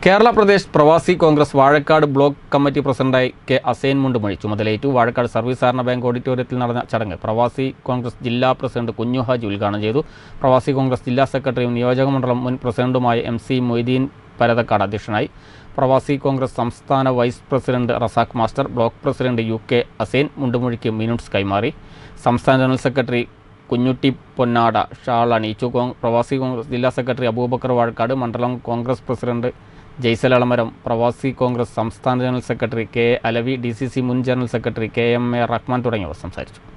Kerala Pradesh Pravasi Congress Vazhakkad block committee പ്രസിഡന്റായി K അസൈൻമെന്റ് മൊഴിച്ചു മതലയേറ്റു. വാഴക്കാട് സർവീസ് സഹകരണ ബാങ്ക് ഓഡിറ്റോറിയത്തിൽ നടന്ന ചടങ്ങ് പ്രവാസി കോൺഗ്രസ് ജില്ലാ പ്രസിഡന്റ് കുഞ്ഞു ഹാജി ഉദ്ഘാടനം ചെയ്തു. പ്രവാസി കോൺഗ്രസ് ജില്ലാ സെക്രട്ടറിയും നിയോജകമണ്ഡലം മുൻ പ്രസിഡന്റുമായ MC മൊയ്തീൻ പരതക്കാട് അധ്യക്ഷനായി. പ്രവാസി കോൺഗ്രസ് സംസ്ഥാന vice president Razak master, block president UK Assain മുണ്ടുമൊഴിക്ക് മിനിറ്റ്സ് കൈമാറി. സംസ്ഥാന ജനറൽ സെക്രട്ടറി കുഞ്ഞുട്ടി പൊന്നാട ഷാൾ അണിയിച്ചു. പ്രവാസി കോൺഗ്രസ് ജില്ലാ സെക്രട്ടറി അബൂബക്കർ വാഴക്കാട്, മണ്ഡലം കോൺഗ്രസ് പ്രസിഡന്റ് ജയ്സൽ അളമരം, പ്രവാസി കോൺഗ്രസ് സംസ്ഥാന general secretary KA Alavi, DCC മുൻ ജനറൽ സെക്രട്ടറി KMA റഹ്മാൻ തുടങ്ങിയവർ സംസാരിച്ചു.